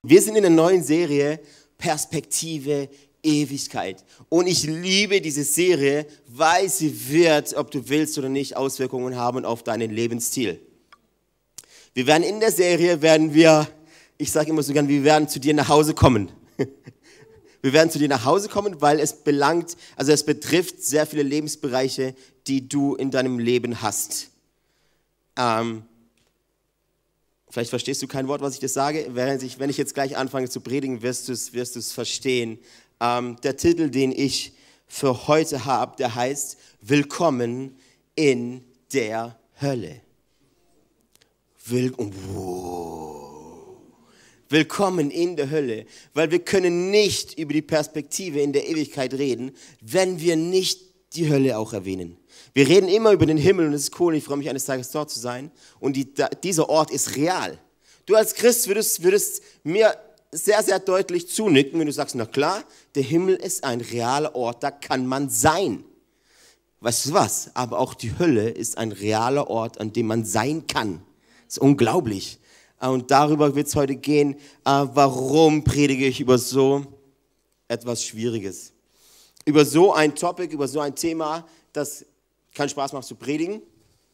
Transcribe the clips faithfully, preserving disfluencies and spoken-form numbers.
Wir sind in der neuen Serie Perspektive Ewigkeit. Und ich liebe diese Serie, weil sie wird, ob du willst oder nicht, Auswirkungen haben auf deinen Lebensstil. Wir werden in der Serie, werden wir, ich sage immer so gern, wir werden zu dir nach Hause kommen. Wir werden zu dir nach Hause kommen, weil es belangt, also es betrifft sehr viele Lebensbereiche, die du in deinem Leben hast. Ähm, Vielleicht verstehst du kein Wort, was ich dir sage. Während ich, wenn ich jetzt gleich anfange zu predigen, wirst du es wirst du es verstehen. Ähm, der Titel, den ich für heute habe, der heißt Willkommen in der Hölle. Will, wow. Willkommen in der Hölle. Weil wir können nicht über die Perspektive in der Ewigkeit reden, wenn wir nicht die Hölle auch erwähnen. Wir reden immer über den Himmel und es ist cool, ich freue mich eines Tages dort zu sein. Und die, da, dieser Ort ist real. Du als Christ würdest, würdest mir sehr, sehr deutlich zunicken, wenn du sagst, na klar, der Himmel ist ein realer Ort, da kann man sein. Weißt du was? Aber auch die Hölle ist ein realer Ort, an dem man sein kann. Das ist unglaublich. Und darüber wird es heute gehen, warum predige ich über so etwas Schwieriges. Über so ein Topic, über so ein Thema, das keinen Spaß macht zu predigen.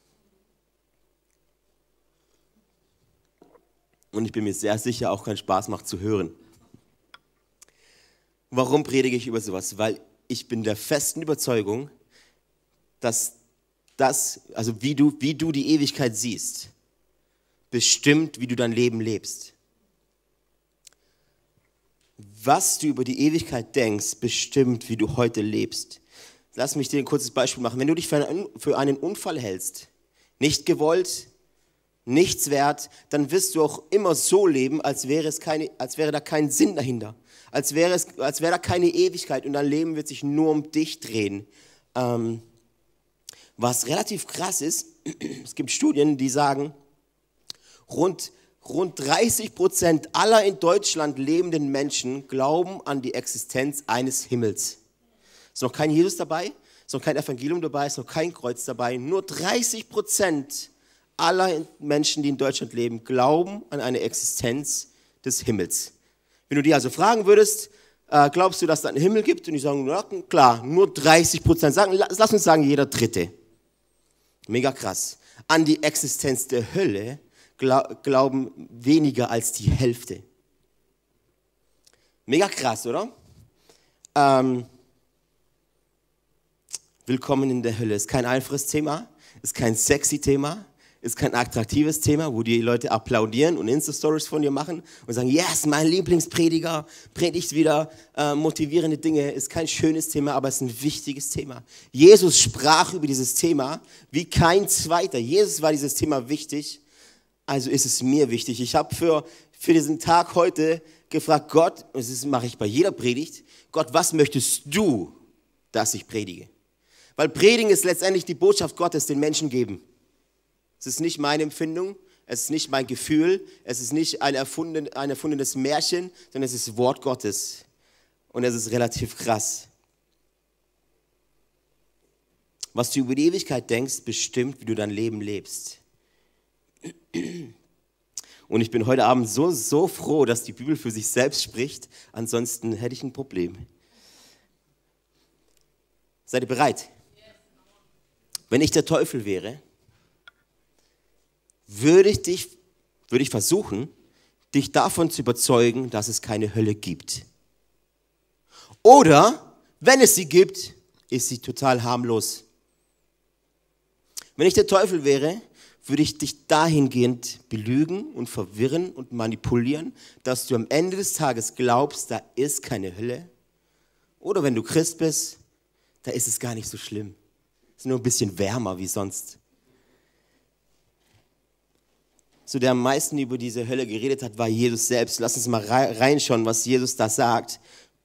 Und ich bin mir sehr sicher, auch keinen Spaß macht zu hören. Warum predige ich über sowas? Weil ich bin der festen Überzeugung, dass das, also wie du, wie du die Ewigkeit siehst, bestimmt, wie du dein Leben lebst. Was du über die Ewigkeit denkst, bestimmt, wie du heute lebst. Lass mich dir ein kurzes Beispiel machen. Wenn du dich für einen, für einen Unfall hältst, nicht gewollt, nichts wert, dann wirst du auch immer so leben, als wäre, es keine, als wäre da kein Sinn dahinter. Als wäre, es, als wäre da keine Ewigkeit und dein Leben wird sich nur um dich drehen. Ähm, was relativ krass ist, es gibt Studien, die sagen, rund, rund dreißig Prozent aller in Deutschland lebenden Menschen glauben an die Existenz eines Himmels. Ist noch kein Jesus dabei, ist noch kein Evangelium dabei, ist noch kein Kreuz dabei. Nur dreißig Prozent aller Menschen, die in Deutschland leben, glauben an eine Existenz des Himmels. Wenn du die also fragen würdest, äh, glaubst du, dass es einen Himmel gibt? Und die sagen, na klar, nur dreißig Prozent. Sagen, lass uns sagen, jeder Dritte. Mega krass. An die Existenz der Hölle glaub, glauben weniger als die Hälfte. Mega krass, oder? Ähm, Willkommen in der Hölle. Ist kein einfaches Thema, ist kein sexy Thema, ist kein attraktives Thema, wo die Leute applaudieren und Insta-Stories von dir machen und sagen, yes, mein Lieblingsprediger predigt wieder äh, motivierende Dinge. Ist kein schönes Thema, aber es ist ein wichtiges Thema. Jesus sprach über dieses Thema wie kein zweiter. Jesus war dieses Thema wichtig, also ist es mir wichtig. Ich habe für, für diesen Tag heute gefragt, Gott, und das mache ich bei jeder Predigt, Gott, was möchtest du, dass ich predige? Weil Predigen ist letztendlich die Botschaft Gottes den Menschen geben. Es ist nicht meine Empfindung, es ist nicht mein Gefühl, es ist nicht ein, erfunden, ein erfundenes Märchen, sondern es ist Wort Gottes. Und es ist relativ krass. Was du über die Ewigkeit denkst, bestimmt, wie du dein Leben lebst. Und ich bin heute Abend so, so froh, dass die Bibel für sich selbst spricht. Ansonsten hätte ich ein Problem. Seid ihr bereit? Wenn ich der Teufel wäre, würde ich dich, würde ich versuchen, dich davon zu überzeugen, dass es keine Hölle gibt. Oder, wenn es sie gibt, ist sie total harmlos. Wenn ich der Teufel wäre, würde ich dich dahingehend belügen und verwirren und manipulieren, dass du am Ende des Tages glaubst, da ist keine Hölle. Oder wenn du Christ bist, da ist es gar nicht so schlimm. Es ist nur ein bisschen wärmer wie sonst. So der am meisten über diese Hölle geredet hat, war Jesus selbst. Lass uns mal reinschauen, was Jesus da sagt.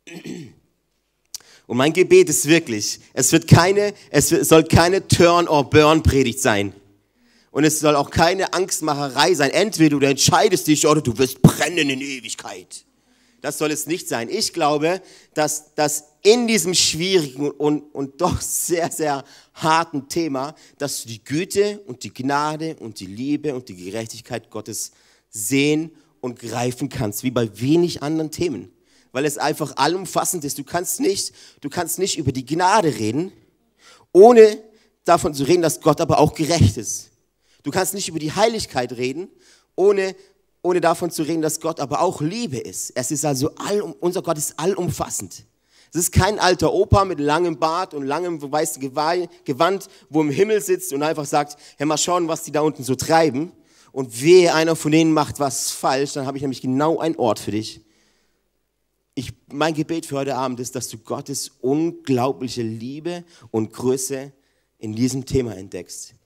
Und mein Gebet ist wirklich, es wird keine, es soll keine Turn-or-Burn-Predigt sein. Und es soll auch keine Angstmacherei sein. Entweder du entscheidest dich oder du wirst brennen in Ewigkeit. Das soll es nicht sein. Ich glaube, dass, dass in diesem schwierigen und, und doch sehr, sehr harten Thema, dass du die Güte und die Gnade und die Liebe und die Gerechtigkeit Gottes sehen und greifen kannst, wie bei wenig anderen Themen, weil es einfach allumfassend ist. Du kannst nicht, du kannst nicht über die Gnade reden, ohne davon zu reden, dass Gott aber auch gerecht ist. Du kannst nicht über die Heiligkeit reden, ohne, ohne davon zu reden, dass Gott aber auch Liebe ist. Es ist also all, unser Gott ist allumfassend. Es ist kein alter Opa mit langem Bart und langem weißen Gewand, wo im Himmel sitzt und einfach sagt, ja, mal schauen, was die da unten so treiben. Und wehe, einer von denen macht was falsch, dann habe ich nämlich genau einen Ort für dich. Ich, mein Gebet für heute Abend ist, dass du Gottes unglaubliche Liebe und Größe in diesem Thema entdeckst.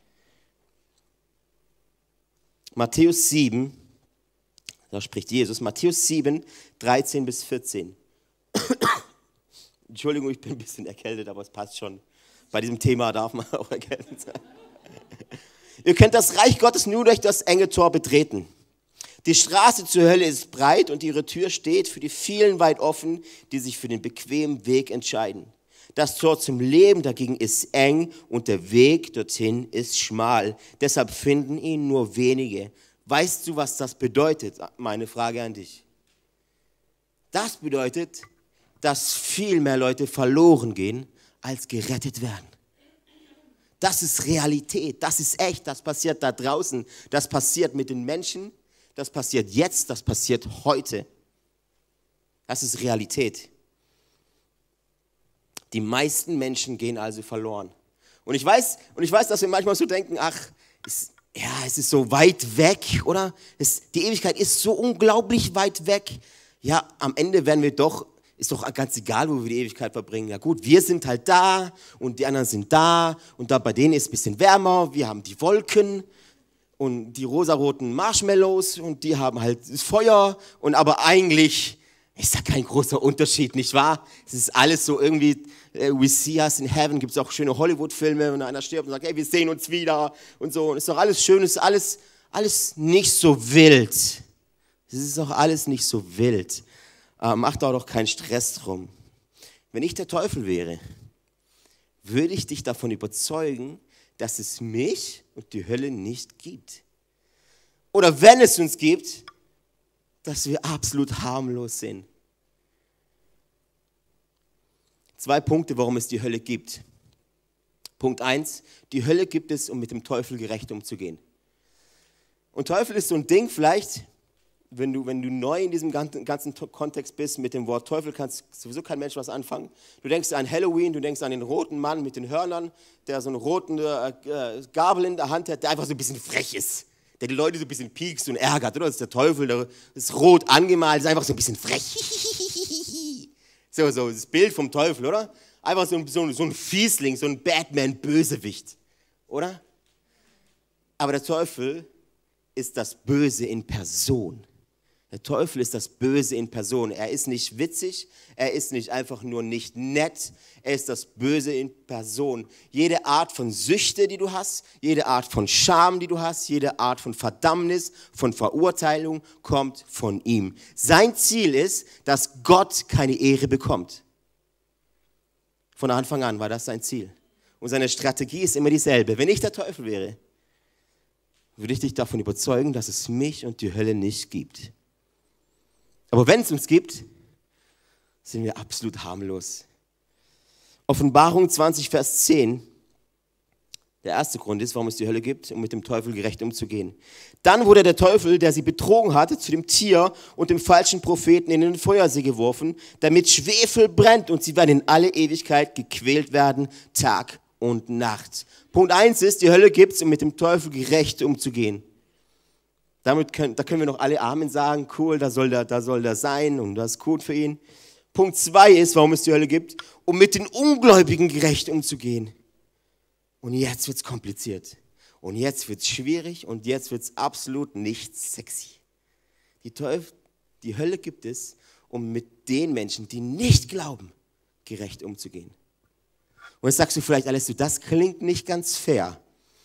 Matthäus sieben, da spricht Jesus, Matthäus sieben, dreizehn bis vierzehn. Entschuldigung, ich bin ein bisschen erkältet, aber es passt schon. Bei diesem Thema darf man auch erkältet sein. Ihr könnt das Reich Gottes nur durch das enge Tor betreten. Die Straße zur Hölle ist breit und ihre Tür steht für die vielen weit offen, die sich für den bequemen Weg entscheiden. Das Tor zum Leben dagegen ist eng und der Weg dorthin ist schmal. Deshalb finden ihn nur wenige. Weißt du, was das bedeutet? Meine Frage an dich. Das bedeutet, dass viel mehr Leute verloren gehen, als gerettet werden. Das ist Realität, das ist echt, das passiert da draußen, das passiert mit den Menschen, das passiert jetzt, das passiert heute. Das ist Realität. Die meisten Menschen gehen also verloren. Und ich weiß, und ich weiß, dass wir manchmal so denken, ach, es, ja, es ist so weit weg, oder? Es, die Ewigkeit ist so unglaublich weit weg. Ja, am Ende werden wir doch, ist doch ganz egal, wo wir die Ewigkeit verbringen. Ja gut, wir sind halt da und die anderen sind da und da bei denen ist es ein bisschen wärmer, wir haben die Wolken und die rosaroten Marshmallows und die haben halt das Feuer und aber eigentlich ist da kein großer Unterschied, nicht wahr? Es ist alles so irgendwie, uh, we see us in heaven, gibt es auch schöne Hollywood-Filme, wenn einer stirbt und sagt, hey, wir sehen uns wieder und so. Und es ist doch alles schön, es ist alles, alles nicht so wild. Es ist doch alles nicht so wild. Uh, mach da doch keinen Stress drum. Wenn ich der Teufel wäre, würde ich dich davon überzeugen, dass es mich und die Hölle nicht gibt. Oder wenn es uns gibt, dass wir absolut harmlos sind. Zwei Punkte, warum es die Hölle gibt. Punkt eins, die Hölle gibt es, um mit dem Teufel gerecht umzugehen. Und Teufel ist so ein Ding, vielleicht, wenn du, wenn du neu in diesem ganzen, ganzen Kontext bist, mit dem Wort Teufel kannst sowieso kein Mensch was anfangen. Du denkst an Halloween, du denkst an den roten Mann mit den Hörnern, der so eine rote äh, Gabel in der Hand hat, der einfach so ein bisschen frech ist. Der die Leute so ein bisschen piekst und ärgert, oder? Das ist der Teufel, der ist rot angemalt, ist einfach so ein bisschen frech. So, so, das Bild vom Teufel, oder? Einfach so ein, so, so ein Fiesling, so ein Batman-Bösewicht, oder? Aber der Teufel ist das Böse in Person. Der Teufel ist das Böse in Person. Er ist nicht witzig, er ist nicht einfach nur nicht nett, er ist das Böse in Person. Jede Art von Süchte, die du hast, jede Art von Scham, die du hast, jede Art von Verdammnis, von Verurteilung kommt von ihm. Sein Ziel ist, dass Gott keine Ehre bekommt. Von Anfang an war das sein Ziel. Und seine Strategie ist immer dieselbe. Wenn ich der Teufel wäre, würde ich dich davon überzeugen, dass es mich und die Hölle nicht gibt. Aber wenn es uns gibt, sind wir absolut harmlos. Offenbarung zwanzig, Vers zehn, der erste Grund ist, warum es die Hölle gibt, um mit dem Teufel gerecht umzugehen. Dann wurde der Teufel, der sie betrogen hatte, zu dem Tier und dem falschen Propheten in den Feuersee geworfen, damit Schwefel brennt und sie werden in alle Ewigkeit gequält werden, Tag und Nacht. Punkt eins ist, die Hölle gibt es, um mit dem Teufel gerecht umzugehen. Damit können, da können wir noch alle Amen sagen, cool, da soll der, da soll der sein und das ist gut für ihn. Punkt zwei ist, warum es die Hölle gibt, um mit den Ungläubigen gerecht umzugehen. Und jetzt wird es kompliziert. Und jetzt wird es schwierig und jetzt wird es absolut nicht sexy. Die, Teufel, die Hölle gibt es, um mit den Menschen, die nicht glauben, gerecht umzugehen. Und jetzt sagst du vielleicht, Alessio, das klingt nicht ganz fair.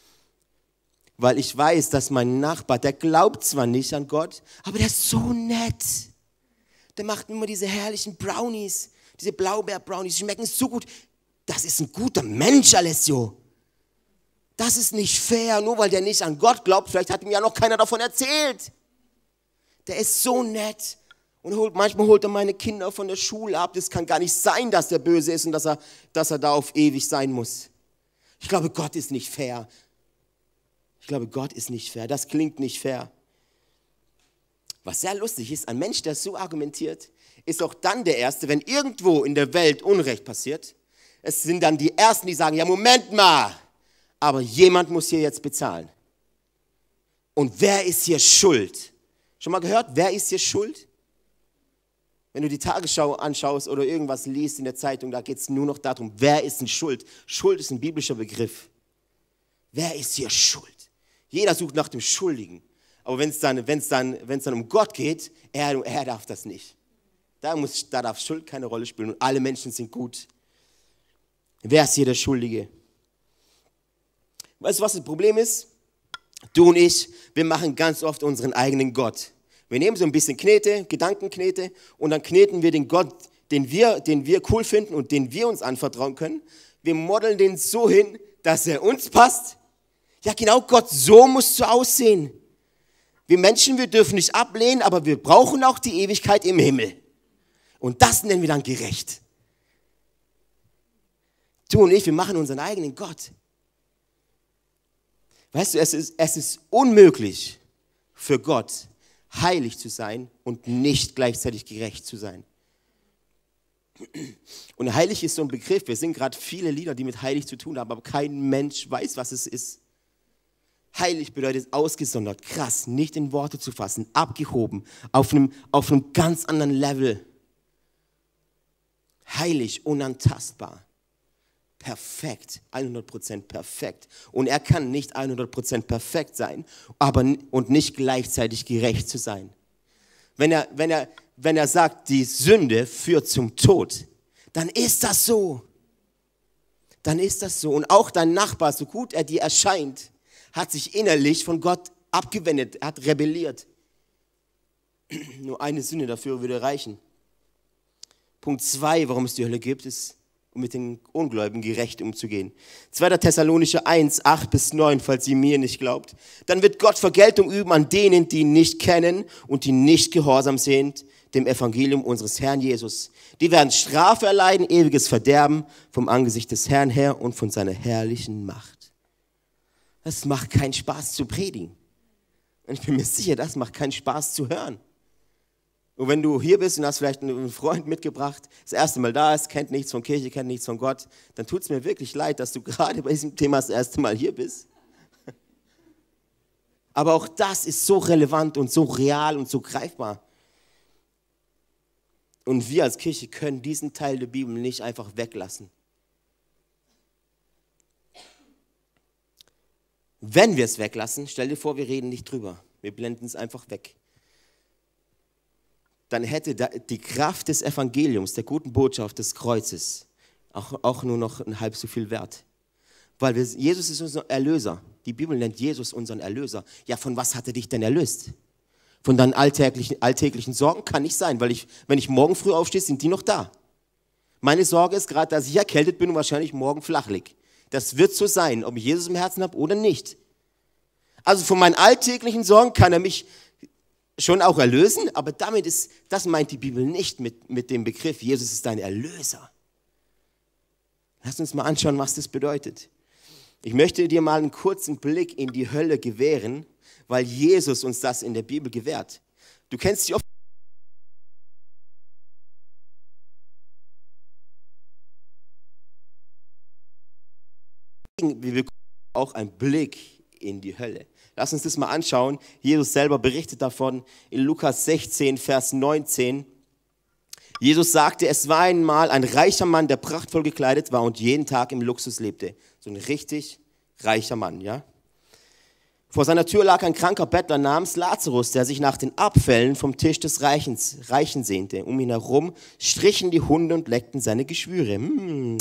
Weil ich weiß, dass mein Nachbar, der glaubt zwar nicht an Gott, aber der ist so nett. Der macht immer diese herrlichen Brownies, diese Blaubeer-Brownies, die schmecken so gut. Das ist ein guter Mensch, Alessio. Das ist nicht fair, nur weil der nicht an Gott glaubt, vielleicht hat ihm ja noch keiner davon erzählt. der ist so nett. Und holt, manchmal holt er meine Kinder von der Schule ab. Das kann gar nicht sein, dass der böse ist und dass er, dass er da auf ewig sein muss. Ich glaube, Gott ist nicht fair. Ich glaube, Gott ist nicht fair. Das klingt nicht fair. Was sehr lustig ist, ein Mensch, der so argumentiert, ist auch dann der Erste, wenn irgendwo in der Welt Unrecht passiert. Es sind dann die Ersten, die sagen, ja, Moment mal, aber jemand muss hier jetzt bezahlen. Und wer ist hier schuld? Schon mal gehört, wer ist hier schuld? Wenn du die Tagesschau anschaust oder irgendwas liest in der Zeitung, da geht es nur noch darum, wer ist denn schuld? Schuld ist ein biblischer Begriff. Wer ist hier schuld? Jeder sucht nach dem Schuldigen. Aber wenn es dann, wenn's dann, wenn's dann um Gott geht, er, er darf das nicht. Da, muss, da darf Schuld keine Rolle spielen und alle Menschen sind gut. Wer ist hier der Schuldige? Weißt du, was das Problem ist? Du und ich, wir machen ganz oft unseren eigenen Gott. Wir nehmen so ein bisschen Knete, Gedankenknete und dann kneten wir den Gott, den wir, den wir cool finden und den wir uns anvertrauen können. Wir modeln den so hin, dass er uns passt. Ja genau, Gott, so musst du aussehen. Wir Menschen, wir dürfen nicht ablehnen, aber wir brauchen auch die Ewigkeit im Himmel. Und das nennen wir dann gerecht. Du und ich, wir machen unseren eigenen Gott. Weißt du, es ist, es ist unmöglich für Gott, heilig zu sein und nicht gleichzeitig gerecht zu sein. Und heilig ist so ein Begriff. Wir singen gerade viele Lieder, die mit heilig zu tun haben, aber kein Mensch weiß, was es ist. Heilig bedeutet ausgesondert, krass, nicht in Worte zu fassen, abgehoben, auf einem, auf einem ganz anderen Level. Heilig, unantastbar, perfekt, hundert Prozent perfekt. Und er kann nicht hundert Prozent perfekt sein, aber und nicht gleichzeitig gerecht zu sein. Wenn er, wenn er, wenn er sagt, die Sünde führt zum Tod, dann ist das so. Dann ist das so. Und auch dein Nachbar, so gut er dir erscheint, hat sich innerlich von Gott abgewendet, hat rebelliert. Nur eine Sünde dafür würde reichen. Punkt zwei, warum es die Hölle gibt, ist, um mit den Ungläubigen gerecht umzugehen. zweiter Thessalonicher eins, acht bis neun, falls ihr mir nicht glaubt. Dann wird Gott Vergeltung üben an denen, die ihn nicht kennen und die nicht gehorsam sind dem Evangelium unseres Herrn Jesus. Die werden Strafe erleiden, ewiges Verderben vom Angesicht des Herrn her und von seiner herrlichen Macht. Das macht keinen Spaß zu predigen. Und ich bin mir sicher, das macht keinen Spaß zu hören. Und wenn du hier bist und hast vielleicht einen Freund mitgebracht, das erste Mal da ist, kennt nichts von Kirche, kennt nichts von Gott, dann tut es mir wirklich leid, dass du gerade bei diesem Thema das erste Mal hier bist. Aber auch das ist so relevant und so real und so greifbar. Und wir als Kirche können diesen Teil der Bibel nicht einfach weglassen. Wenn wir es weglassen, stell dir vor, wir reden nicht drüber. Wir blenden es einfach weg. Dann hätte die Kraft des Evangeliums, der guten Botschaft des Kreuzes, auch, auch nur noch ein halb so viel Wert. Weil wir, Jesus ist unser Erlöser. Die Bibel nennt Jesus unseren Erlöser. Ja, von was hat er dich denn erlöst? Von deinen alltäglichen, alltäglichen Sorgen? Kann nicht sein, weil ich, wenn ich morgen früh aufstehe, sind die noch da. Meine Sorge ist gerade, dass ich erkältet bin und wahrscheinlich morgen flach liege. Das wird so sein, ob ich Jesus im Herzen habe oder nicht. Also von meinen alltäglichen Sorgen kann er mich schon auch erlösen, aber damit ist, das meint die Bibel nicht mit, mit dem Begriff, Jesus ist dein Erlöser. Lass uns mal anschauen, was das bedeutet. Ich möchte dir mal einen kurzen Blick in die Hölle gewähren, weil Jesus uns das in der Bibel gewährt. Du kennst die oft. Wir bekommen auch einen Blick in die Hölle. Lass uns das mal anschauen. Jesus selber berichtet davon in Lukas sechzehn, Vers neunzehn. Jesus sagte, es war einmal ein reicher Mann, der prachtvoll gekleidet war und jeden Tag im Luxus lebte. So ein richtig reicher Mann, ja. Vor seiner Tür lag ein kranker Bettler namens Lazarus, der sich nach den Abfällen vom Tisch des Reichens, Reichen sehnte. Um ihn herum strichen die Hunde und leckten seine Geschwüre. Hm.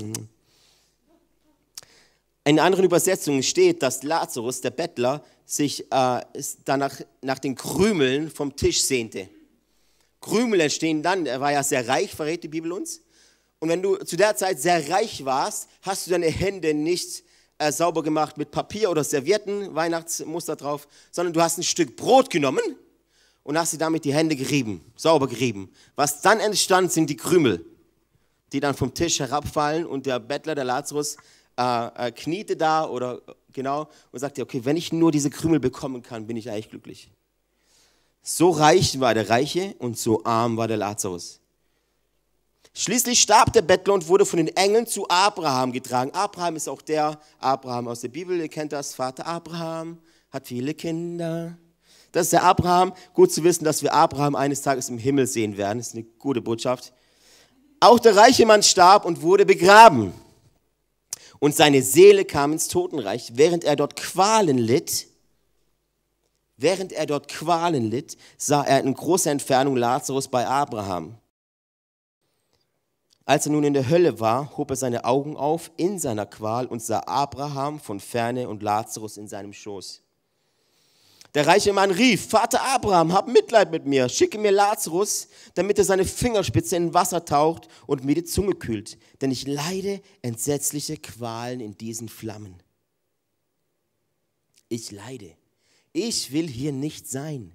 In anderen Übersetzungen steht, dass Lazarus, der Bettler, sich äh, danach nach den Krümeln vom Tisch sehnte. Krümel entstehen dann, er war ja sehr reich, verrät die Bibel uns. Und wenn du zu der Zeit sehr reich warst, hast du deine Hände nicht äh, sauber gemacht mit Papier oder Servietten, Weihnachtsmuster drauf, sondern du hast ein Stück Brot genommen und hast dir damit die Hände gerieben, sauber gerieben. Was dann entstand, sind die Krümel, die dann vom Tisch herabfallen und der Bettler, der Lazarus, äh, äh, kniete da oder genau und sagte, okay, wenn ich nur diese Krümel bekommen kann, bin ich eigentlich glücklich. So reich war der Reiche und so arm war der Lazarus. Schließlich starb der Bettler und wurde von den Engeln zu Abraham getragen. Abraham ist auch der Abraham aus der Bibel, ihr kennt das, Vater Abraham, hat viele Kinder. Das ist der Abraham. Gut zu wissen, dass wir Abraham eines Tages im Himmel sehen werden. Das ist eine gute Botschaft. Auch der reiche Mann starb und wurde begraben. Und seine Seele kam ins Totenreich, während er dort Qualen litt. Während er dort Qualen litt, sah er in großer Entfernung Lazarus bei Abraham. Als er nun in der Hölle war, hob er seine Augen auf in seiner Qual und sah Abraham von ferne und Lazarus in seinem Schoß. Der reiche Mann rief, Vater Abraham, hab Mitleid mit mir, schicke mir Lazarus, damit er seine Fingerspitze in Wasser taucht und mir die Zunge kühlt, denn ich leide entsetzliche Qualen in diesen Flammen. Ich leide. Ich will hier nicht sein.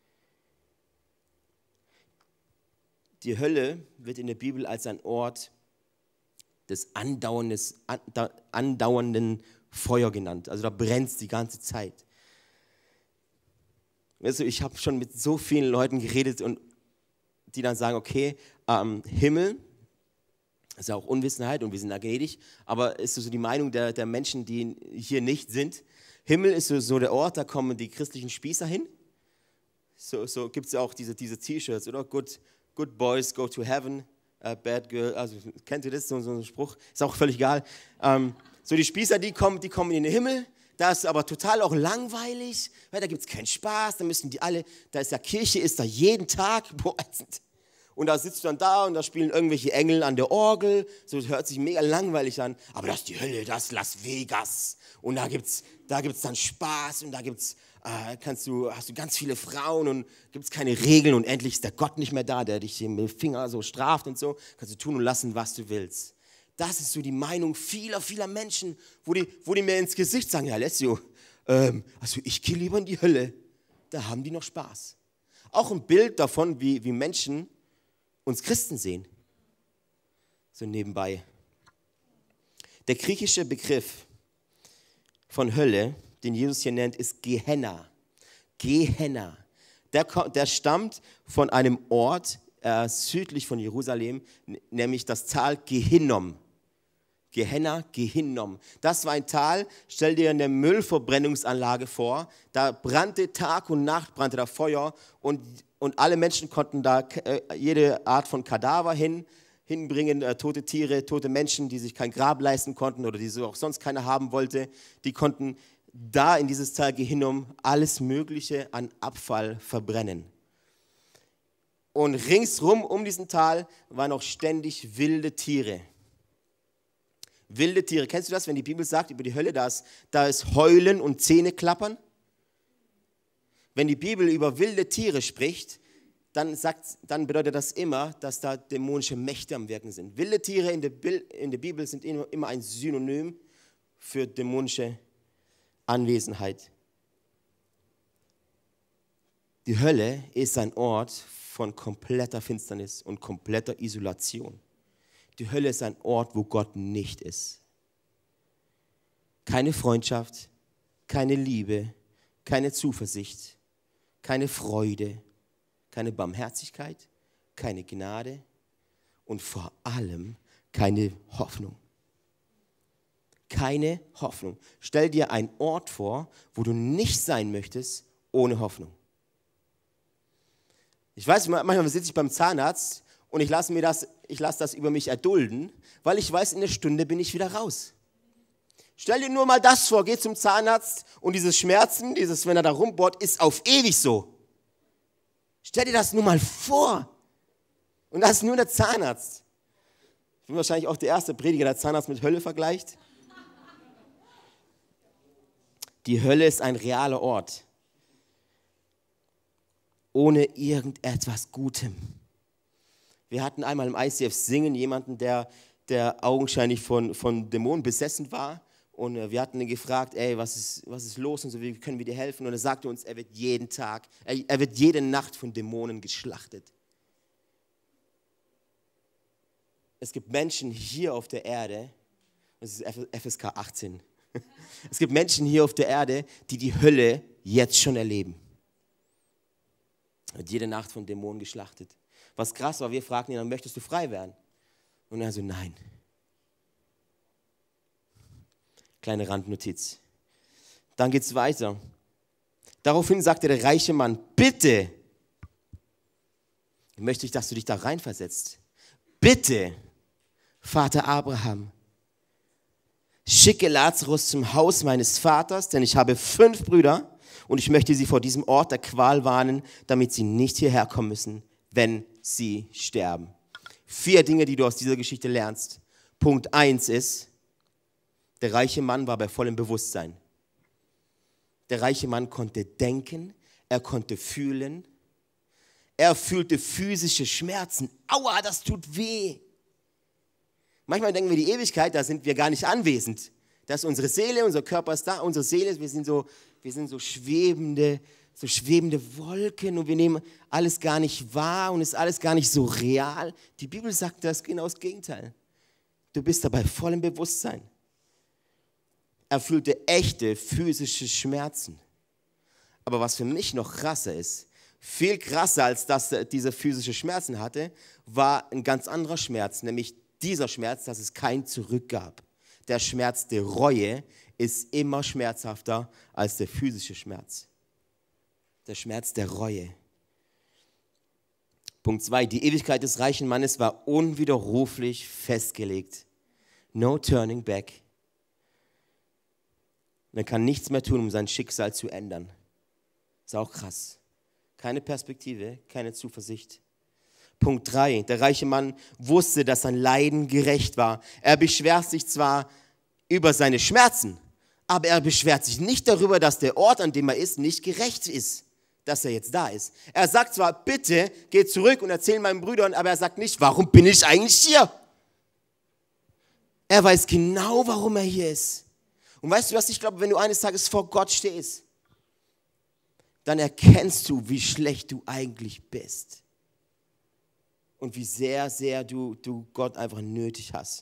Die Hölle wird in der Bibel als ein Ort des andauernden Feuer genannt. Also da brennt es die ganze Zeit. Weißt du, ich habe schon mit so vielen Leuten geredet, und die dann sagen, okay, ähm, Himmel, das ist ja auch Unwissenheit und wir sind da gnädig, aber ist so die Meinung der, der Menschen, die hier nicht sind. Himmel ist so, so der Ort, da kommen die christlichen Spießer hin. So, so gibt es ja auch diese, diese T-Shirts, oder? Good, good boys go to heaven, uh, bad girl, also kennt ihr das, so, so ein Spruch? Ist auch völlig egal. Ähm, so die Spießer, die kommen, die kommen in den Himmel. Da ist aber total auch langweilig, weil da gibt es keinen Spaß, da müssen die alle, da ist ja Kirche, ist da jeden Tag, boah, und da sitzt du dann da und da spielen irgendwelche Engel an der Orgel, so das hört sich mega langweilig an, aber das ist die Hölle, das ist Las Vegas und da gibt es da gibt's dann Spaß und da gibt's, äh, kannst du, hast du ganz viele Frauen und gibt es keine Regeln und endlich ist der Gott nicht mehr da, der dich mit dem Finger so straft und so, kannst du tun und lassen, was du willst. Das ist so die Meinung vieler, vieler Menschen, wo die, wo die mir ins Gesicht sagen, ja, Alessio, ähm, also ich gehe lieber in die Hölle. Da haben die noch Spaß. Auch ein Bild davon, wie, wie Menschen uns Christen sehen. So nebenbei. Der griechische Begriff von Hölle, den Jesus hier nennt, ist Gehenna. Gehenna. Der, der stammt von einem Ort äh, südlich von Jerusalem, nämlich das Tal Gehinnom. Gehenna, Gehinnom. Das war ein Tal, stell dir eine Müllverbrennungsanlage vor, da brannte Tag und Nacht, brannte da Feuer und, und alle Menschen konnten da äh, jede Art von Kadaver hin, hinbringen, äh, tote Tiere, tote Menschen, die sich kein Grab leisten konnten oder die so auch sonst keiner haben wollte, die konnten da in dieses Tal Gehinnom alles Mögliche an Abfall verbrennen. Und ringsrum um diesen Tal waren auch ständig wilde Tiere. Wilde Tiere, kennst du das, wenn die Bibel sagt über die Hölle, da ist, da ist Heulen und Zähneklappern? Wenn die Bibel über wilde Tiere spricht, dann, sagt, dann bedeutet das immer, dass da dämonische Mächte am Wirken sind. Wilde Tiere in der, in der Bibel sind immer ein Synonym für dämonische Anwesenheit. Die Hölle ist ein Ort von kompletter Finsternis und kompletter Isolation. Die Hölle ist ein Ort, wo Gott nicht ist. Keine Freundschaft, keine Liebe, keine Zuversicht, keine Freude, keine Barmherzigkeit, keine Gnade und vor allem keine Hoffnung. Keine Hoffnung. Stell dir einen Ort vor, wo du nicht sein möchtest, ohne Hoffnung. Ich weiß, manchmal sitze ich beim Zahnarzt und ich lasse mir das, ich lasse das über mich erdulden, weil ich weiß, in einer Stunde bin ich wieder raus. Stell dir nur mal das vor, geh zum Zahnarzt und dieses Schmerzen, dieses, wenn er da rumbohrt, ist auf ewig so. Stell dir das nur mal vor. Und das ist nur der Zahnarzt. Ich bin wahrscheinlich auch der erste Prediger, der Zahnarzt mit Hölle vergleicht. Die Hölle ist ein realer Ort. Ohne irgendetwas Gutem. Wir hatten einmal im I C F Singen jemanden, der, der augenscheinlich von, von Dämonen besessen war Und äh, wir hatten ihn gefragt, ey, was ist, was ist los und so, wie können wir dir helfen? Und er sagte uns, er wird jeden Tag, er, er wird jede Nacht von Dämonen geschlachtet. Es gibt Menschen hier auf der Erde, das ist F S K achtzehn, es gibt Menschen hier auf der Erde, die die Hölle jetzt schon erleben. Er wird jede Nacht von Dämonen geschlachtet. Was krass war, wir fragten ihn, möchtest du frei werden? Und er so, nein. Kleine Randnotiz. Dann geht es weiter. Daraufhin sagte der reiche Mann, bitte, möchte ich, dass du dich da reinversetzt. Bitte, Vater Abraham, schicke Lazarus zum Haus meines Vaters, denn ich habe fünf Brüder und ich möchte sie vor diesem Ort der Qual warnen, damit sie nicht hierher kommen müssen, wenn sie sterben. Vier Dinge, die du aus dieser Geschichte lernst. Punkt eins ist, der reiche Mann war bei vollem Bewusstsein. Der reiche Mann konnte denken, er konnte fühlen. Er fühlte physische Schmerzen. Aua, das tut weh. Manchmal denken wir, die Ewigkeit, da sind wir gar nicht anwesend. Da ist unsere Seele, unser Körper ist da, unsere Seele, wir sind so, wir sind so schwebende, so schwebende Wolken und wir nehmen alles gar nicht wahr und ist alles gar nicht so real. Die Bibel sagt das genau das Gegenteil. Du bist dabei voll im Bewusstsein. Er fühlte echte physische Schmerzen. Aber was für mich noch krasser ist, viel krasser als dass er diese physische Schmerzen hatte, war ein ganz anderer Schmerz, nämlich dieser Schmerz, dass es kein Zurück gab. Der Schmerz der Reue ist immer schmerzhafter als der physische Schmerz. Der Schmerz der Reue. Punkt zwei. Die Ewigkeit des reichen Mannes war unwiderruflich festgelegt. No turning back. Und er kann nichts mehr tun, um sein Schicksal zu ändern. Ist auch krass. Keine Perspektive, keine Zuversicht. Punkt drei. Der reiche Mann wusste, dass sein Leiden gerecht war. Er beschwert sich zwar über seine Schmerzen, aber er beschwert sich nicht darüber, dass der Ort, an dem er ist, nicht gerecht ist, dass er jetzt da ist. Er sagt zwar, bitte, geh zurück und erzähl meinen Brüdern, aber er sagt nicht, warum bin ich eigentlich hier? Er weiß genau, warum er hier ist. Und weißt du was, ich glaube, wenn du eines Tages vor Gott stehst, dann erkennst du, wie schlecht du eigentlich bist. Und wie sehr, sehr du, du Gott einfach nötig hast.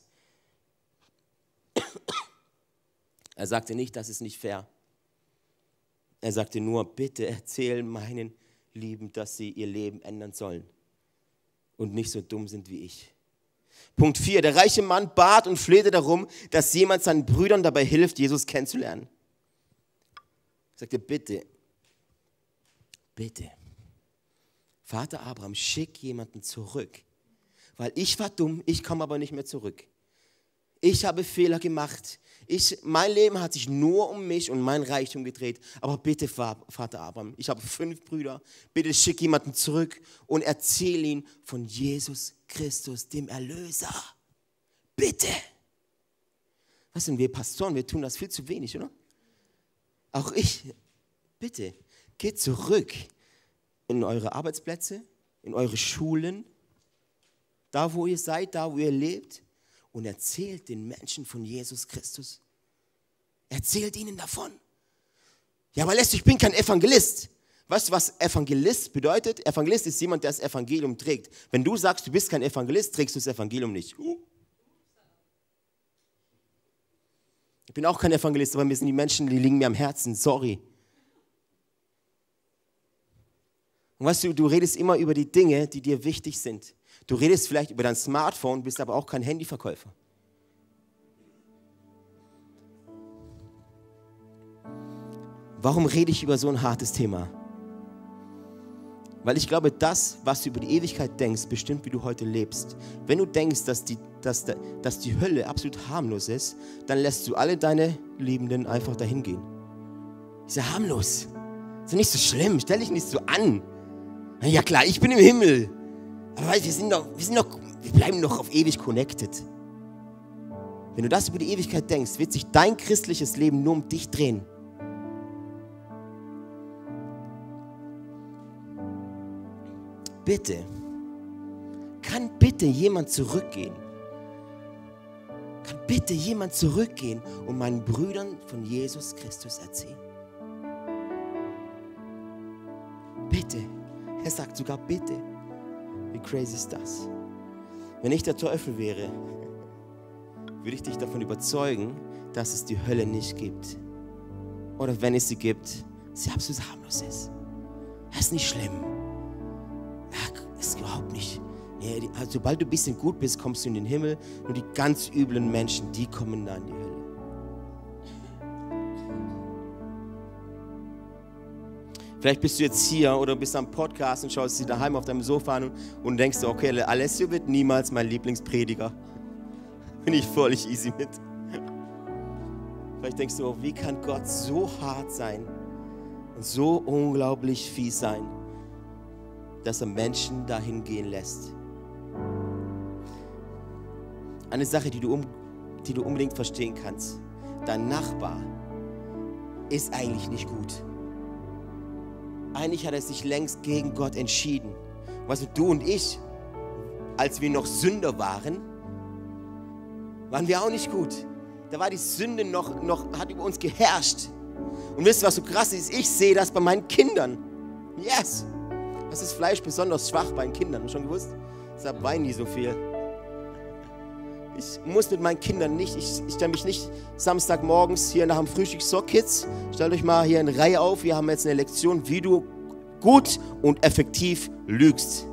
Er sagte nicht, das ist nicht fair. Er sagte nur, bitte erzähl meinen Lieben, dass sie ihr Leben ändern sollen. Und nicht so dumm sind wie ich. Punkt vier. Der reiche Mann bat und flehte darum, dass jemand seinen Brüdern dabei hilft, Jesus kennenzulernen. Er sagte, bitte, bitte, Vater Abraham, schick jemanden zurück. Weil ich war dumm, ich komme aber nicht mehr zurück. Ich habe Fehler gemacht. Ich, mein Leben hat sich nur um mich und mein Reichtum gedreht. Aber bitte, Vater Abraham, ich habe fünf Brüder. Bitte schick jemanden zurück und erzähl ihnen von Jesus Christus, dem Erlöser. Bitte. Was sind wir Pastoren? Wir tun das viel zu wenig, oder? Auch ich. Bitte, geht zurück in eure Arbeitsplätze, in eure Schulen, da wo ihr seid, da wo ihr lebt. Und erzählt den Menschen von Jesus Christus. Erzählt ihnen davon. Ja, aber Lester, ich bin kein Evangelist. Weißt du, was Evangelist bedeutet? Evangelist ist jemand, der das Evangelium trägt. Wenn du sagst, du bist kein Evangelist, trägst du das Evangelium nicht. Ich bin auch kein Evangelist, aber mir sind die Menschen, die liegen mir am Herzen. Sorry. Und weißt du, du redest immer über die Dinge, die dir wichtig sind. Du redest vielleicht über dein Smartphone, bist aber auch kein Handyverkäufer. Warum rede ich über so ein hartes Thema? Weil ich glaube, das, was du über die Ewigkeit denkst, bestimmt, wie du heute lebst. Wenn du denkst, dass die, dass, dass die Hölle absolut harmlos ist, dann lässt du alle deine Liebenden einfach dahin gehen. Ist ja harmlos. Ist ja nicht so schlimm, stell dich nicht so an. Ja klar, ich bin im Himmel. Aber weißt, wir sind doch, wir sind doch, wir bleiben doch auf ewig connected. Wenn du das über die Ewigkeit denkst, wird sich dein christliches Leben nur um dich drehen. Bitte, kann bitte jemand zurückgehen? Kann bitte jemand zurückgehen und meinen Brüdern von Jesus Christus erzählen. Bitte. Er sagt sogar bitte. Wie crazy ist das? Wenn ich der Teufel wäre, würde ich dich davon überzeugen, dass es die Hölle nicht gibt. Oder wenn es sie gibt, sie absolut harmlos ist. Das ist nicht schlimm. Ja, das ist überhaupt nicht. Nee, die, also sobald du ein bisschen gut bist, kommst du in den Himmel. Nur die ganz üblen Menschen, die kommen da in die Hölle. Vielleicht bist du jetzt hier oder bist am Podcast und schaust dir daheim auf deinem Sofa an und, und denkst dir, okay, Alessio wird niemals mein Lieblingsprediger. Bin ich völlig easy mit. Vielleicht denkst du, oh, wie kann Gott so hart sein und so unglaublich fies sein, dass er Menschen dahin gehen lässt. Eine Sache, die du, um, die du unbedingt verstehen kannst. Dein Nachbar ist eigentlich nicht gut. Eigentlich hat er sich längst gegen Gott entschieden. Weißt du, du und ich, als wir noch Sünder waren, waren wir auch nicht gut. Da war die Sünde noch, noch, hat über uns geherrscht. Und wisst ihr, was so krass ist? Ich sehe das bei meinen Kindern. Yes! Das ist Fleisch besonders schwach bei den Kindern. Hast du schon gewusst? Deshalb weinen die so viel. Ich muss mit meinen Kindern nicht, ich, ich stelle mich nicht Samstagmorgens hier nach dem Frühstück, so Kids, stellt euch mal hier eine Reihe auf. Wir haben jetzt eine Lektion, wie du gut und effektiv lügst.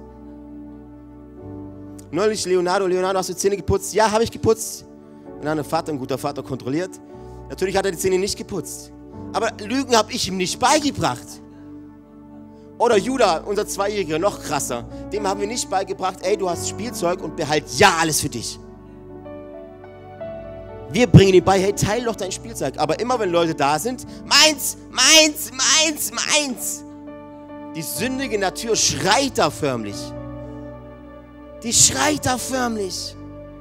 Neulich Leonardo, Leonardo, hast du Zähne geputzt? Ja, habe ich geputzt. Und dann ein Vater, ein guter Vater kontrolliert. Natürlich hat er die Zähne nicht geputzt. Aber Lügen habe ich ihm nicht beigebracht. Oder Judah, unser Zweijähriger, noch krasser. Dem haben wir nicht beigebracht, ey, du hast Spielzeug und behalt ja alles für dich. Wir bringen ihm bei, hey, teil doch dein Spielzeug. Aber immer wenn Leute da sind, meins, meins, meins, meins. Die sündige Natur schreit da förmlich. Die schreit da förmlich.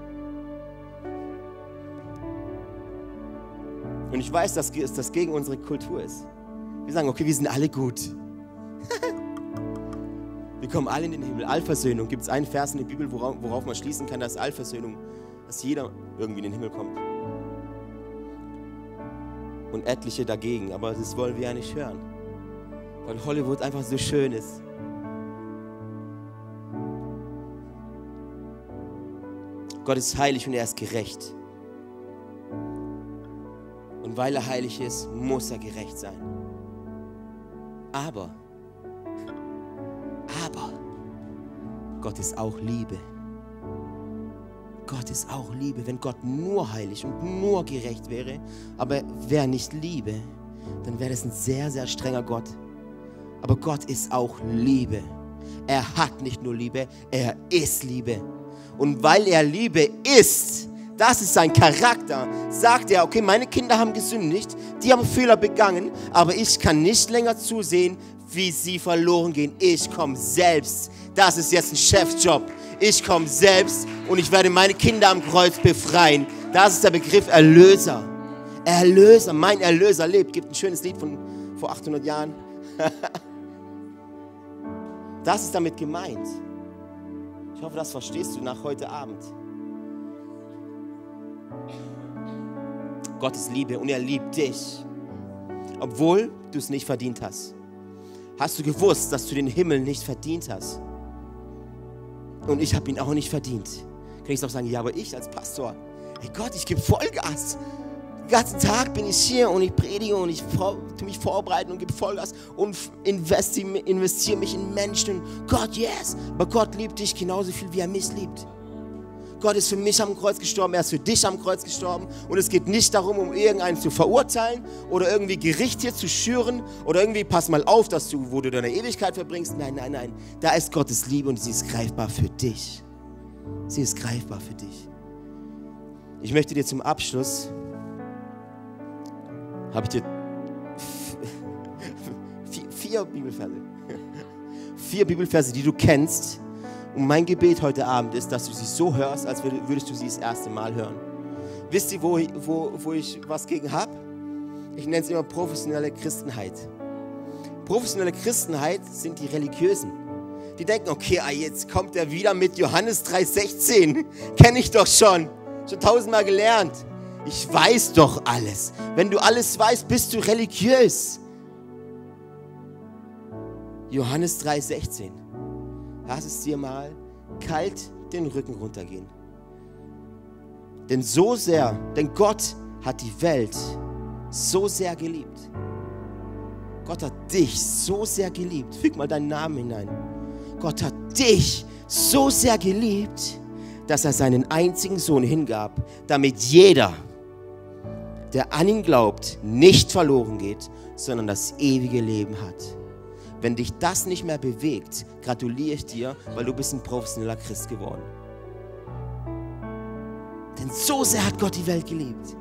Und ich weiß, dass das gegen unsere Kultur ist. Wir sagen, okay, wir sind alle gut. Wir kommen alle in den Himmel. Allversöhnung. Gibt es einen Vers in der Bibel, worauf, worauf man schließen kann, dass Allversöhnung, dass jeder irgendwie in den Himmel kommt. Und etliche dagegen. Aber das wollen wir ja nicht hören. Weil Hollywood einfach so schön ist. Gott ist heilig und er ist gerecht. Und weil er heilig ist, muss er gerecht sein. Aber, aber, Gott ist auch Liebe. Gott ist auch Liebe. Wenn Gott nur heilig und nur gerecht wäre, aber wäre nicht Liebe, dann wäre das ein sehr, sehr strenger Gott. Aber Gott ist auch Liebe. Er hat nicht nur Liebe, er ist Liebe. Und weil er Liebe ist, das ist sein Charakter, sagt er, okay, meine Kinder haben gesündigt, die haben Fehler begangen, aber ich kann nicht länger zusehen, wie sie verloren gehen. Ich komme selbst. Das ist jetzt ein Chefjob. Ich komme selbst und ich werde meine Kinder am Kreuz befreien. Das ist der Begriff Erlöser. Erlöser, mein Erlöser lebt. Gibt ein schönes Lied von vor achthundert Jahren. Das ist damit gemeint. Ich hoffe, das verstehst du nach heute Abend. Gott ist Liebe und er liebt dich, obwohl du es nicht verdient hast. Hast du gewusst, dass du den Himmel nicht verdient hast? Und ich habe ihn auch nicht verdient. Kann ich auch sagen, ja, aber ich als Pastor, hey Gott, ich gebe Vollgas. Den ganzen Tag bin ich hier und ich predige und ich tue mich vorbereiten und gebe Vollgas und investiere investier mich in Menschen. Gott, yes, aber Gott liebt dich genauso viel, wie er mich liebt. Gott ist für mich am Kreuz gestorben, er ist für dich am Kreuz gestorben. Und es geht nicht darum, um irgendeinen zu verurteilen oder irgendwie Gericht hier zu schüren oder irgendwie, pass mal auf, dass du, wo du deine Ewigkeit verbringst. Nein, nein, nein. Da ist Gottes Liebe und sie ist greifbar für dich. Sie ist greifbar für dich. Ich möchte dir zum Abschluss, habe ich dir vier, vier Bibelverse, vier Bibelverse, die du kennst. Und mein Gebet heute Abend ist, dass du sie so hörst, als würdest du sie das erste Mal hören. Wisst ihr, wo ich, wo, wo ich was gegen habe? Ich nenne es immer professionelle Christenheit. Professionelle Christenheit sind die Religiösen. Die denken, okay, jetzt kommt er wieder mit Johannes drei sechzehn. Kenne ich doch schon. Schon tausendmal gelernt. Ich weiß doch alles. Wenn du alles weißt, bist du religiös. Johannes drei sechzehn. Lass es dir mal kalt den Rücken runtergehen. Denn so sehr, denn Gott hat die Welt so sehr geliebt. Gott hat dich so sehr geliebt. Füg mal deinen Namen hinein. Gott hat dich so sehr geliebt, dass er seinen einzigen Sohn hingab, damit jeder, der an ihn glaubt, nicht verloren geht, sondern das ewige Leben hat. Wenn dich das nicht mehr bewegt, gratuliere ich dir, weil du bist ein professioneller Christ geworden. Denn so sehr hat Gott die Welt geliebt.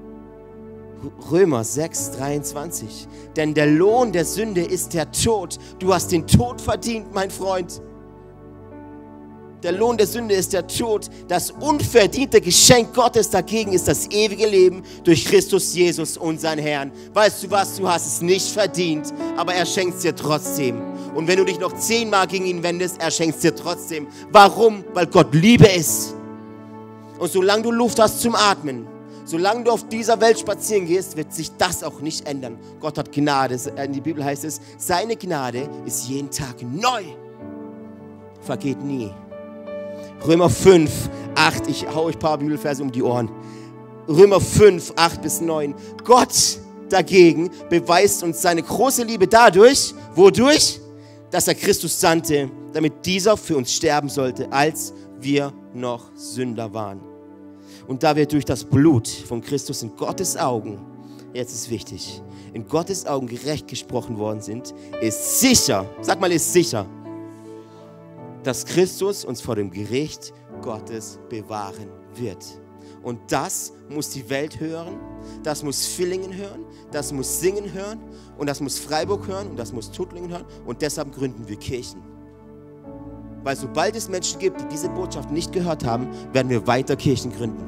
Römer sechs dreiundzwanzig. Denn der Lohn der Sünde ist der Tod. Du hast den Tod verdient, mein Freund. Der Lohn der Sünde ist der Tod. Das unverdiente Geschenk Gottes dagegen ist das ewige Leben durch Christus Jesus, unseren Herrn. Weißt du was, du hast es nicht verdient, aber er schenkt es dir trotzdem. Und wenn du dich noch zehnmal gegen ihn wendest, er schenkt es dir trotzdem. Warum? Weil Gott Liebe ist. Und solange du Luft hast zum Atmen, solange du auf dieser Welt spazieren gehst, wird sich das auch nicht ändern. Gott hat Gnade. In der Bibel heißt es, seine Gnade ist jeden Tag neu. Vergeht nie. Römer fünf, acht, ich hau euch ein paar Bibelverse um die Ohren. Römer fünf, acht bis neun. Gott dagegen beweist uns seine große Liebe dadurch, wodurch? Dass er Christus sandte, damit dieser für uns sterben sollte, als wir noch Sünder waren. Und da wir durch das Blut von Christus in Gottes Augen, jetzt ist wichtig, in Gottes Augen gerecht gesprochen worden sind, ist sicher, sag mal, ist sicher, dass Christus uns vor dem Gericht Gottes bewahren wird. Und das muss die Welt hören, das muss Villingen hören, das muss Singen hören und das muss Freiburg hören und das muss Tuttlingen hören und deshalb gründen wir Kirchen. Weil sobald es Menschen gibt, die diese Botschaft nicht gehört haben, werden wir weiter Kirchen gründen.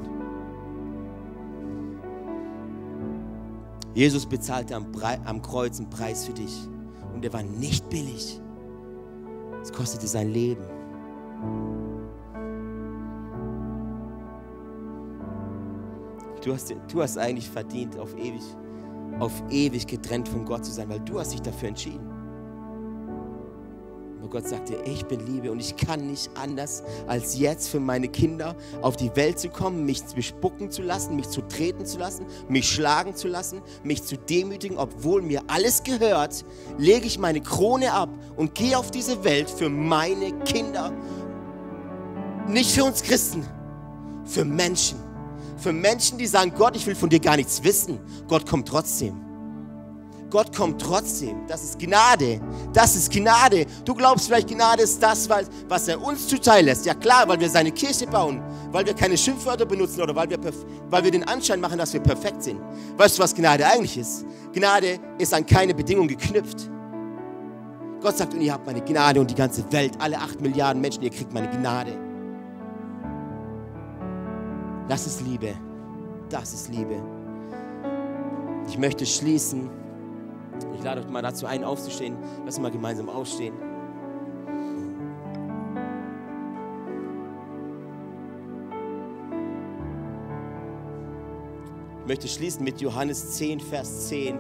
Jesus bezahlte am, Bre- am Kreuz einen Preis für dich und der war nicht billig. Es kostete sein Leben. Du hast, du hast eigentlich verdient, auf ewig, auf ewig getrennt von Gott zu sein, weil du hast dich dafür entschieden. Aber Gott sagt dir, ich bin Liebe und ich kann nicht anders, als jetzt für meine Kinder auf die Welt zu kommen, mich bespucken zu lassen, mich zu treten zu lassen, mich schlagen zu lassen, mich zu demütigen, obwohl mir alles gehört, lege ich meine Krone ab und gehe auf diese Welt für meine Kinder. Nicht für uns Christen, für Menschen. Für Menschen, die sagen, Gott, ich will von dir gar nichts wissen. Gott kommt trotzdem. Gott kommt trotzdem. Das ist Gnade. Das ist Gnade. Du glaubst vielleicht, Gnade ist das, was er uns zuteil lässt. Ja klar, weil wir seine Kirche bauen, weil wir keine Schimpfwörter benutzen oder weil wir, weil wir den Anschein machen, dass wir perfekt sind. Weißt du, was Gnade eigentlich ist? Gnade ist an keine Bedingung geknüpft. Gott sagt, und ihr habt meine Gnade und die ganze Welt, alle acht Milliarden Menschen, ihr kriegt meine Gnade. Das ist Liebe. Das ist Liebe. Ich möchte schließen. Ich lade euch mal dazu ein, aufzustehen. Lass uns mal gemeinsam aufstehen. Ich möchte schließen mit Johannes zehn, Vers zehn.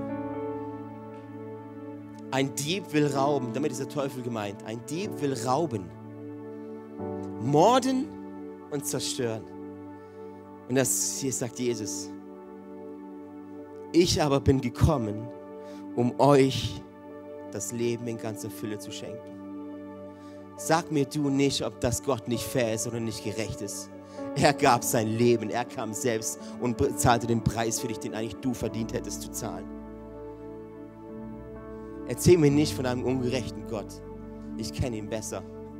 Ein Dieb will rauben, damit ist der Teufel gemeint. Ein Dieb will rauben, morden und zerstören. Und das hier sagt Jesus. Ich aber bin gekommen, um euch das Leben in ganzer Fülle zu schenken. Sag mir du nicht, ob das Gott nicht fair ist oder nicht gerecht ist. Er gab sein Leben, er kam selbst und bezahlte den Preis für dich, den eigentlich du verdient hättest zu zahlen. Erzähl mir nicht von einem ungerechten Gott. Ich kenne ihn besser.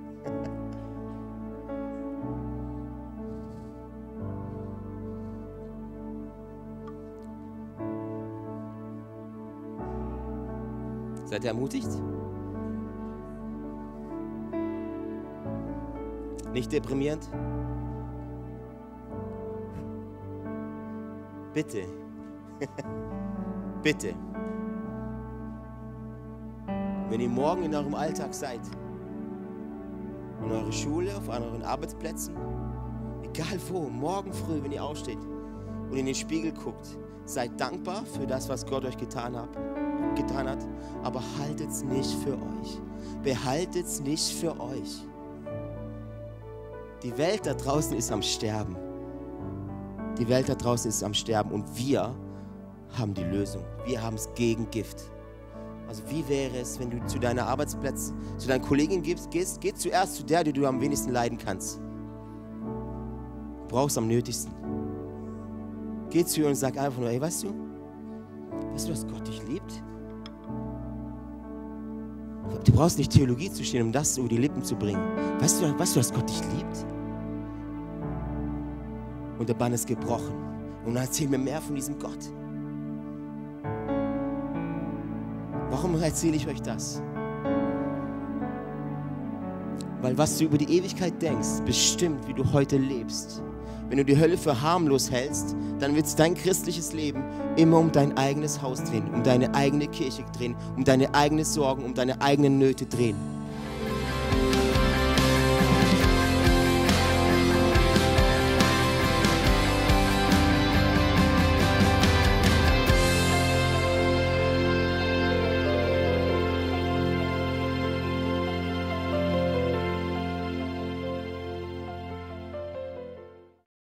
Seid ihr ermutigt? Nicht deprimierend? Bitte. Bitte. Wenn ihr morgen in eurem Alltag seid, in eurer Schule, auf euren Arbeitsplätzen, egal wo, morgen früh, wenn ihr aufsteht und in den Spiegel guckt, seid dankbar für das, was Gott euch getan hat, getan hat, aber haltet es nicht für euch. Behaltet es nicht für euch. Die Welt da draußen ist am Sterben. Die Welt da draußen ist am Sterben und wir haben die Lösung. Wir haben das Gegengift. Also wie wäre es, wenn du zu deiner Arbeitsplatz, zu deinen Kollegen gehst, gehst, geh zuerst zu der, die du am wenigsten leiden kannst. Du brauchst am nötigsten. Geh zu ihr und sag einfach nur, ey, weißt du, weißt du, dass Gott dich liebt? Du brauchst nicht Theologie zu stehen, um das über die Lippen zu bringen. Weißt du, weißt du, dass Gott dich liebt? Und der Bann ist gebrochen. Und dann erzähl mir mehr von diesem Gott. Warum erzähle ich euch das? Weil was du über die Ewigkeit denkst, bestimmt, wie du heute lebst. Wenn du die Hölle für harmlos hältst, dann wird es dein christliches Leben immer um dein eigenes Haus drehen, um deine eigene Kirche drehen, um deine eigenen Sorgen, um deine eigenen Nöte drehen.